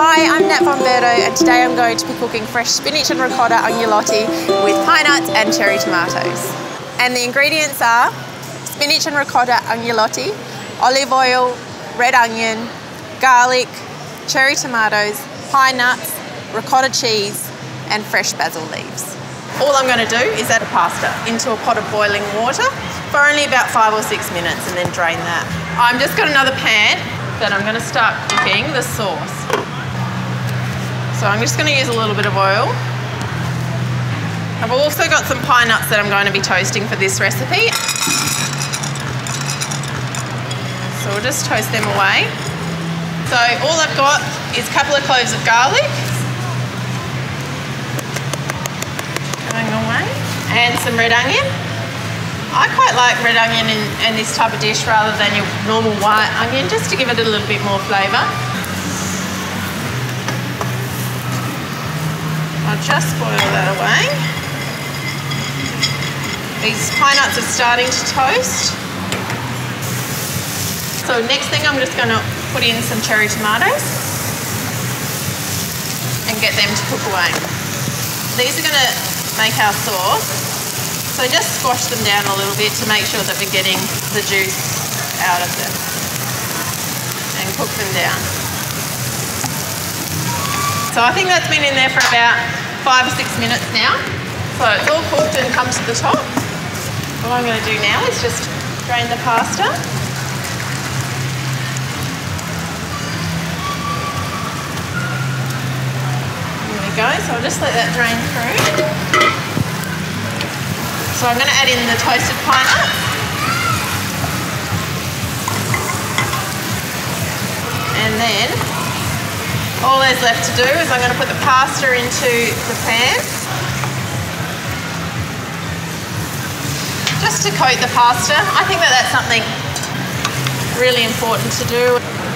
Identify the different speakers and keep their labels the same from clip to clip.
Speaker 1: Hi, I'm Nat von Bertouch, and today I'm going to be cooking fresh spinach and ricotta agnolotti with pine nuts and cherry tomatoes. And the ingredients are spinach and ricotta agnolotti, olive oil, red onion, garlic, cherry tomatoes, pine nuts, ricotta cheese, and fresh basil leaves. All I'm going to do is add the pasta into a pot of boiling water for only about 5 or 6 minutes and then drain that. I've just got another pan that I'm going to start cooking the sauce. So I'm just going to use a little bit of oil. I've also got some pine nuts that I'm going to be toasting for this recipe. So we'll just toast them away. So all I've got is a couple of cloves of garlic. Going away. And some red onion. I quite like red onion in this type of dish rather than your normal white onion, just to give it a little bit more flavour. I'll just boil that away. These pine nuts are starting to toast. So next thing, I'm just going to put in some cherry tomatoes and get them to cook away. These are going to make our sauce. So just squash them down a little bit to make sure that we're getting the juice out of them and cook them down. So I think that's been in there for about 5 or 6 minutes now. So it's all cooked and come to the top. What I'm going to do now is just drain the pasta. There we go, so I'll just let that drain through. So I'm going to add in the toasted pine nuts. And then all there's left to do is I'm going to put the pasta into the pan. Just to coat the pasta. I think that that's something really important to do.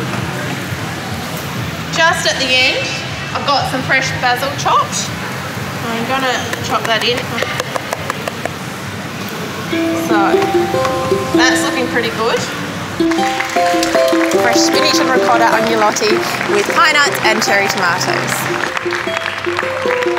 Speaker 1: Just at the end, I've got some fresh basil chopped. I'm going to chop that in. So that's looking pretty good. Fresh spinach and ricotta agnolotti with pine nuts and cherry tomatoes.